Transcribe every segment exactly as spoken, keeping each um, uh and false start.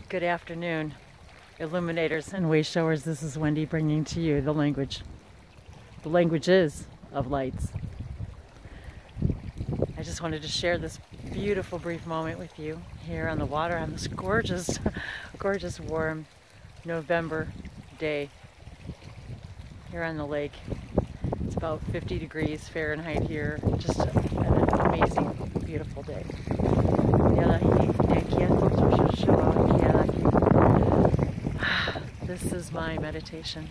Good afternoon, illuminators and way showers. This is Wendy bringing to you the language, the languages of lights. I just wanted to share this beautiful brief moment with you here on the water on this gorgeous, gorgeous warm November day here on the lake. It's about fifty degrees Fahrenheit here. Just an amazing, beautiful day. This is my meditation.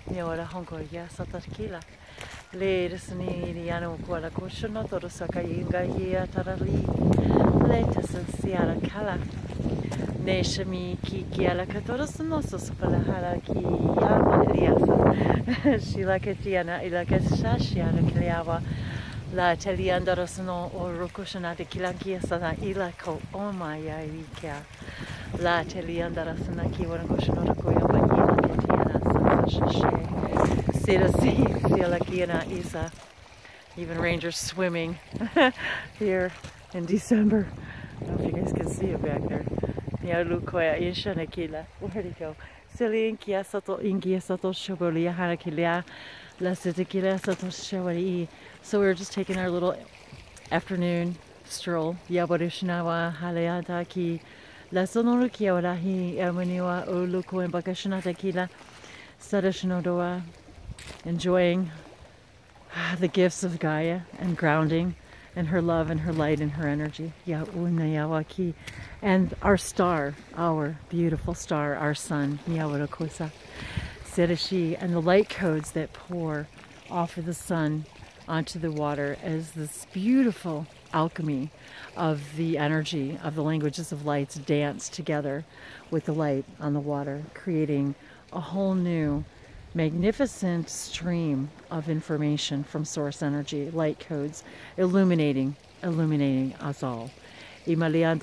Neshami ki kiala katoros nosos palahala ki yama eliasa shila ketiana ila kesashia la kliava la teliandaros no orokushana de kilankia sana ila ko omaya ikia la teliandaros na ki wana koshino ko yama ila ketiana sasashe sira si sila kiana isa. Even rangers swimming here in December. I don't know if you guys can see it back there. Where'd he go? So we were just taking our little afternoon stroll. Enjoying the gifts of Gaia and grounding and her love and her light and her energy. And our star, our beautiful star, our sun, and the light codes that pour off of the sun onto the water as this beautiful alchemy of the energy of the languages of lights dance together with the light on the water, creating a whole new magnificent stream of information from source energy, light codes, illuminating, illuminating us all. And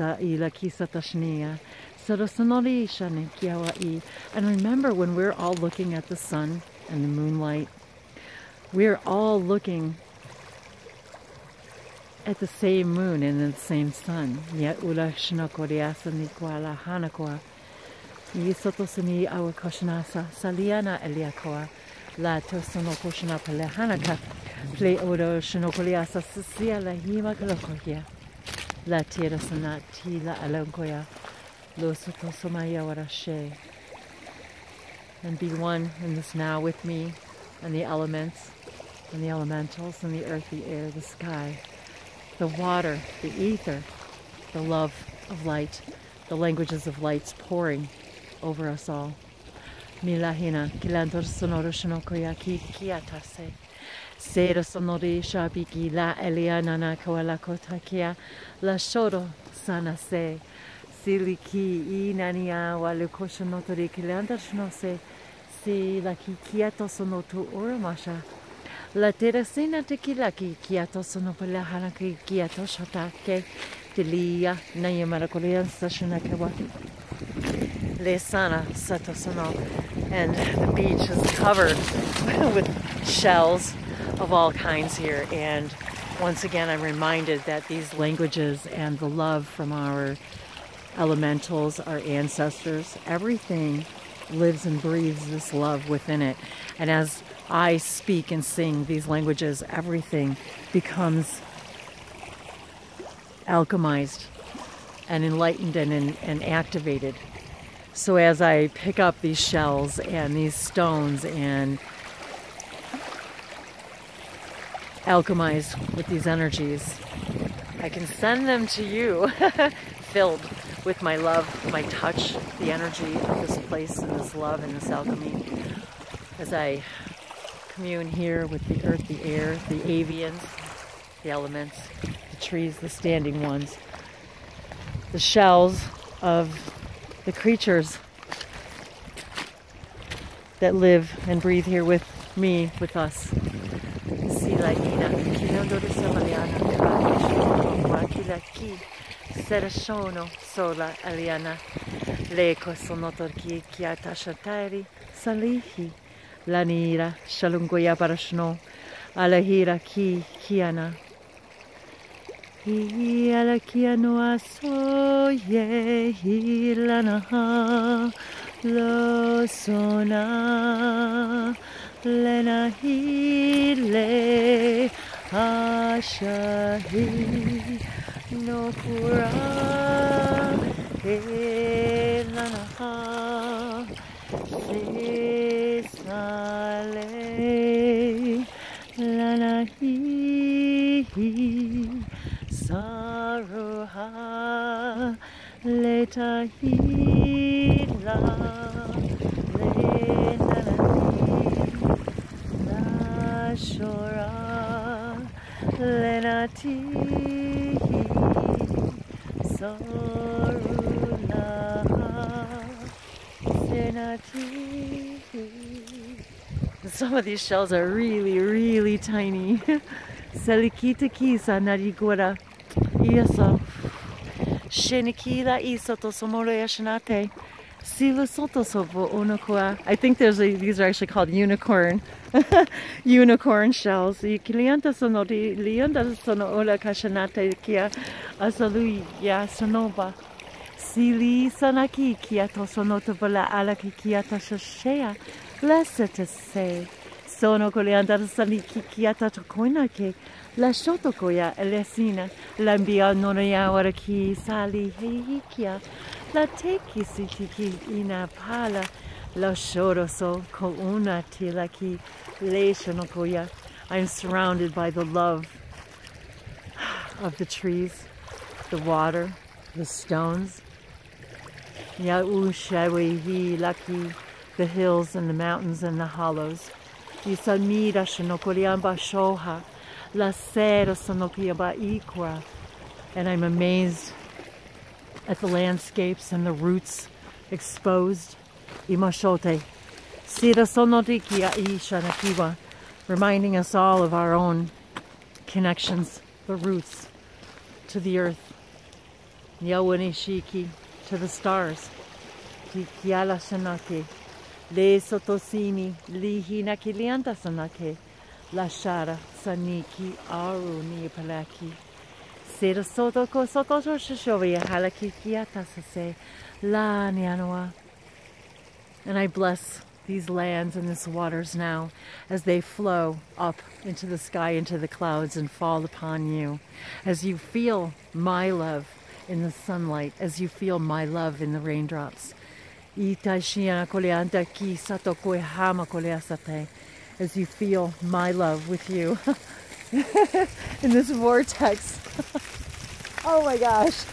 remember, when we're all looking at the sun and the moonlight, we're all looking at the same moon and the same sun. Yisotosani our koshanasa saliana eliakoa la tosono koshana pelehanaka play odo shinokoliasa sisia la hima kalokoya la tira sanati la alonkoya lo sotosomaya warashe. And be one in this now with me and the elements and the elementals and the earth, the air, the sky, the water, the ether, the love of light, the languages of lights pouring over us all. Milahina kilantor sonoro shinokoya ki kiatase. Sera sonori shabiki la eliana na koala kotakia la shoro sana se. Siliki inania walukosha notori kilantor shnose. Si la ki kiato sonotu uramasha. La terasina tequila ki kiato sonopala hanaki kiato shatake. Tilia nayamara korean sashunakawa. Lesana Satosono, and the beach is covered with shells of all kinds here. And once again, I'm reminded that these languages and the love from our elementals, our ancestors, everything lives and breathes this love within it. And as I speak and sing these languages, everything becomes alchemized and enlightened and, and activated. So as I pick up these shells and these stones and alchemize with these energies, I can send them to you filled with my love, my touch, the energy of this place and this love and this alchemy as I commune here with the earth, the air, the avians, the elements, the trees, the standing ones, the shells of the creatures that live and breathe here with me, with us. Lanira shalungoya barashno alahira ki kiana Hiala kia noa so ye hilana lo sona lena hile ashahi no kura hilana se sale lana hi saruha leta hila lena la shora lena ti sarula senati. Some of these shells are really, really tiny. Salikita kisa narigura. Iasa. Shenikila isoto somoro yashinate. Sila soto sobo onokua. I think there's a, these are actually called unicorn. Unicorn shells. Ikilianta sono di lianda sono ola kashanate kia asalui ya sonoba. Sili sanaki kia to sonoto bala ala kia ta shashea. Blessed to say, sono coleanda saliki kiata tokoina ke la shotokoya elesina lambia nonoya waraki sali heikia la teki sitiki ina pala la shoroso ko una tilaki le shonokoya. I'm surrounded by the love of the trees, the water, the stones. Ya ushawi hi lucky. The hills and the mountains and the hollows. Isalmira shinokoriamba shoha, la sera sonokiaba ikwa. And I'm amazed at the landscapes and the roots exposed. Imashote. Sira sonotikia ishanakiwa, reminding us all of our own connections, the roots to the earth. Nyawanishiki to the stars. Kikiala shanake. Le sotosini lihina kilianta sanake la shara saniki aru ni palaki sera soto ko soto shishovia halaki kiata sase la nianoa. And I bless these lands and these waters now as they flow up into the sky, into the clouds, and fall upon you. As you feel my love in the sunlight, as you feel my love in the raindrops. As you feel my love with you in this vortex. Oh my gosh.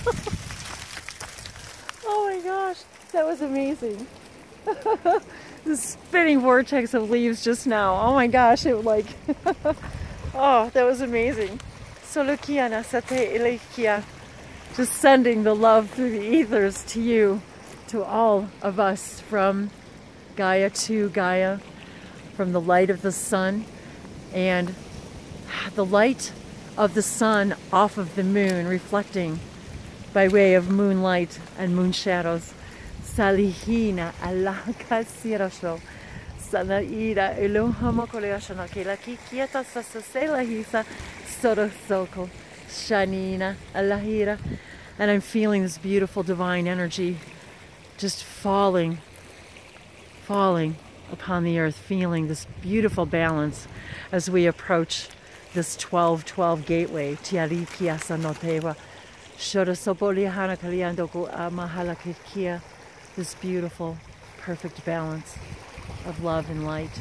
Oh my gosh, that was amazing. The spinning vortex of leaves just now. Oh my gosh, it like, oh, that was amazing. Solukiana sate ilekia. Just sending the love through the ethers to you. To all of us, from Gaia to Gaia, from the light of the sun and the light of the sun off of the moon, reflecting by way of moonlight and moon shadows. Salihina alaka sirasho sanaira elohama koleashana kela kikieta sasela hisa sorosoko shanina alahira. And I'm feeling this beautiful divine energy just falling, falling upon the earth, feeling this beautiful balance as we approach this twelve twelve gateway. Tiari piasa notewa. Shorasopolihana kaliandoko amahalakikia. This beautiful, perfect balance of love and light.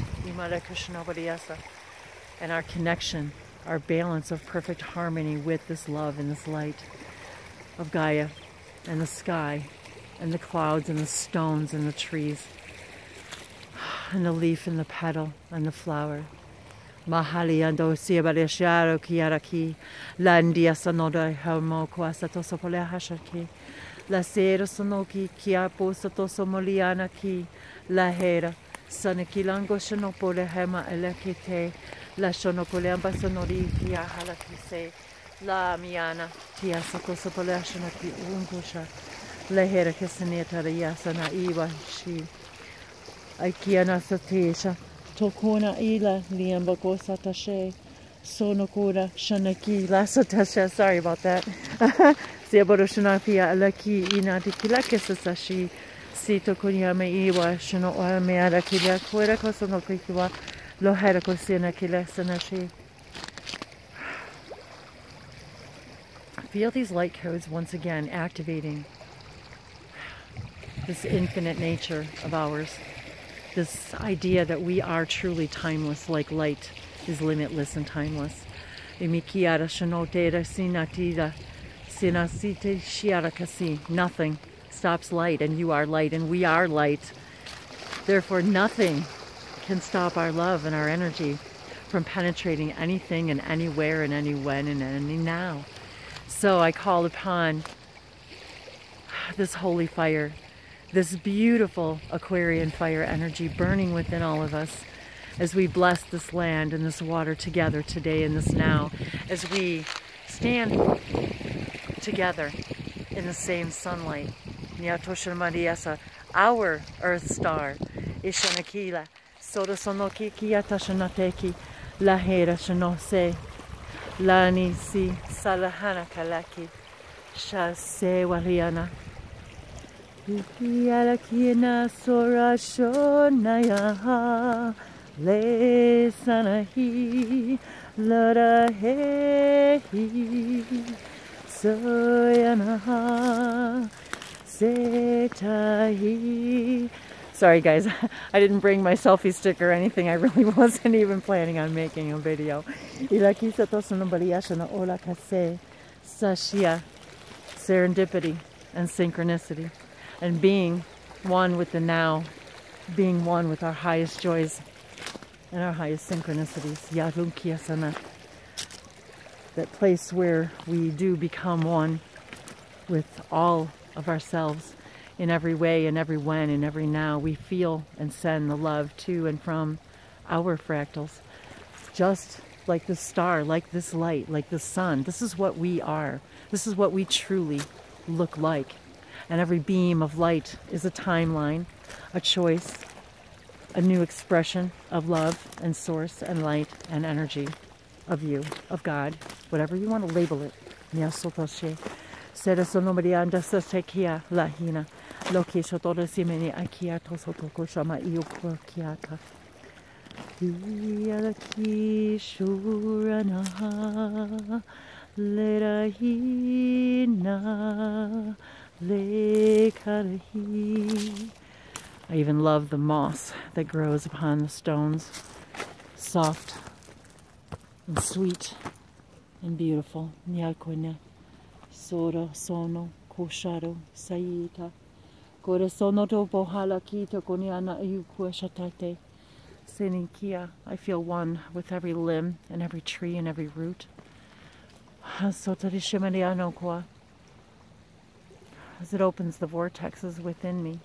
And our connection, our balance of perfect harmony with this love and this light of Gaia and the sky. And the clouds and the stones and the trees and the leaf and the petal and the flower. Mahali ando siabalesharo kiaraki landia sanoda helmo kwasato sopole hashaki la sera sonoki kiapo sato somoliana ki la hera sanakilango shanopole hema elekite la shonopole ambasonori kia halakise la miana tia sato sopole hashanaki ungusha. Lehera keseneta yasana iwa shi aikiana satesha tokona ila liamba kosa tashe Sonokura Shanaki Lasotasha. Sorry about that. Siaboro Shanapia Alaki Inatikilakasashi. Sito Kunyama Iwa Shano Meada Kila Kuera Kosonokiwa Lohera Kosina Kilesanashi. Feel these light codes once again activating this infinite nature of ours. This idea that we are truly timeless, like light is limitless and timeless. Imikiara Shanotera Sinatida Sinasite Shiarakasi. Nothing stops light, and you are light, and we are light. Therefore, nothing can stop our love and our energy from penetrating anything and anywhere and any when and any now. So I call upon this holy fire, this beautiful Aquarian fire energy burning within all of us as we bless this land and this water together today in this now, as we stand together in the same sunlight. Our earth star, Ishanakila, Soda Sonoki Kiyatashanateki, Lahera Shanose, Lani Si Salahana Kalaki, Shase Waliana, Yalakina Sora Shonaya, Le Sanahi, Lada Hehi, Soyanaha. Sorry guys, I didn't bring my selfie stick or anything. I really wasn't even planning on making a video. Serendipity and synchronicity, and being one with the now, being one with our highest joys and our highest synchronicities. That place where we do become one with all of ourselves in every way, in every when, in every now. We feel and send the love to and from our fractals, just like the star, like this light, like the sun. This is what we are. This is what we truly look like. And every beam of light is a timeline, a choice, a new expression of love and source and light and energy of you, of God, whatever you want to label it. Sera sonombrianda sasekia lahina. Loki shotore simeni akia tosotoko shama iuko kiaka. Yalaki shurana lerahina lekarahi. I even love the moss that grows upon the stones. Soft and sweet and beautiful. Nyakonya. Sora sono kosharo saita. Kora sono to bohala kita konyana ayukua shatate. Senikia. I feel one with every limb and every tree and every root. Sotarishimariano kwa. As it opens the vortexes within me,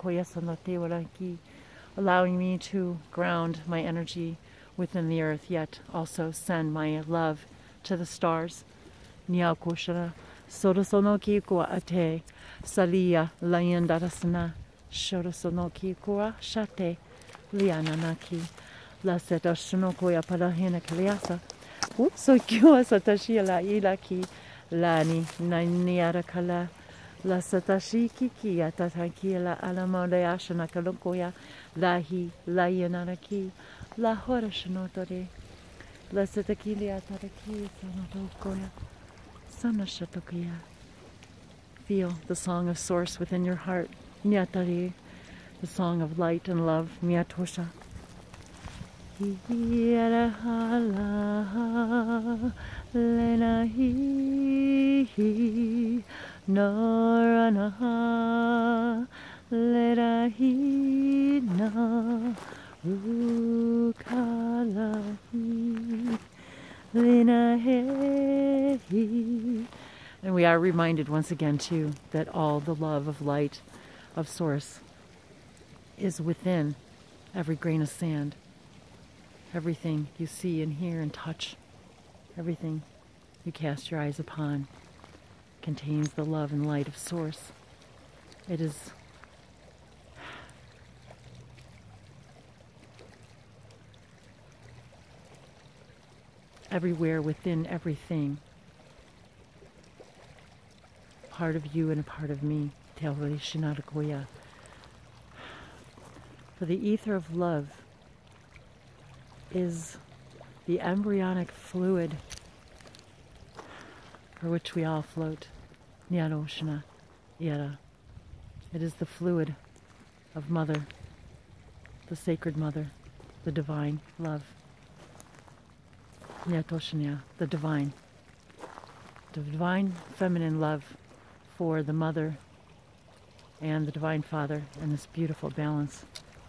allowing me to ground my energy within the earth, yet also send my love to the stars. Nyakushara. Sorosonoki kwa ate salia layandarasana shorosonoki kwa shate liananaki la setashonoko ya parahena kaliasa so kiwa satashi la ilaki lani naniara kala la satashi kiki atataki la alamode ashana kalokoya lahi layanaraki la horashanotore la setakili ataraki sanotokoya. Feel the song of source within your heart. Nyatari, the song of light and love. Miatosha. Lenahi Noranaha Lenahi Na Ukalahi. And we are reminded once again too that all the love of light, of source, is within every grain of sand. Everything you see and hear and touch, everything you cast your eyes upon contains the love and light of source. It is everywhere, within everything. Part of you and a part of me. For the ether of love is the embryonic fluid for which we all float. It is the fluid of Mother, the sacred Mother, the divine love. The divine. The divine feminine love for the Mother and the Divine Father, and this beautiful balance.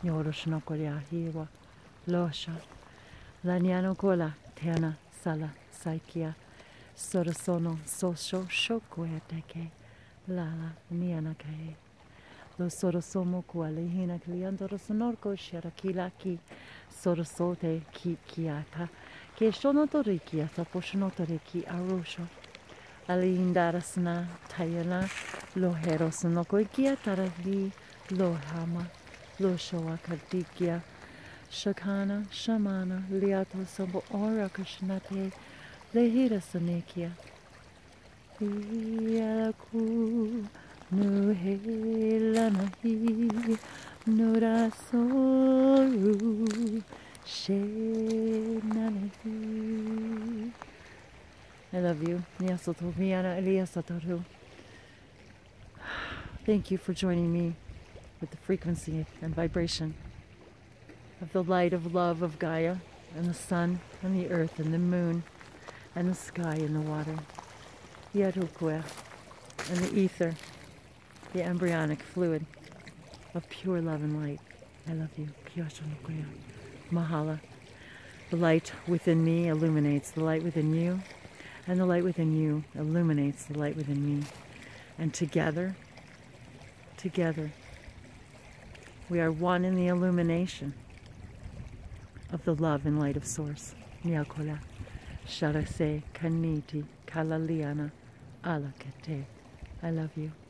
Lanyano kola tena sala saikia sorosono sosho shokueteke lala nianake lo sorosomo kualehina kliandoro sonorko sharakilaki sorosote ki kiata ke shonotoriki asaposhonotoriki arusho alindarasna tayana lo herosonoko kiataravi lo hama lo shoakadikia Shakana, Shamana, Liato Sambo Ora Krishnate, Lehira Sanekia. Yalaku, Nuhelanahi, Nura Soru, Shenanahi. I love you. Nyasoto Viana Eliasatoru. Thank you for joining me with the frequency and vibration of the light of love of Gaia, and the sun, and the earth, and the moon, and the sky, and the water. Yarukwe, and the ether, the embryonic fluid of pure love and light. I love you. Kyoshonokuya. Mahala. The light within me illuminates the light within you, and the light within you illuminates the light within me. And together, together, we are one in the illumination of the love and light of Source. Nyakola, Sharase, Kaniti, Kalaliana, Alakete. I love you.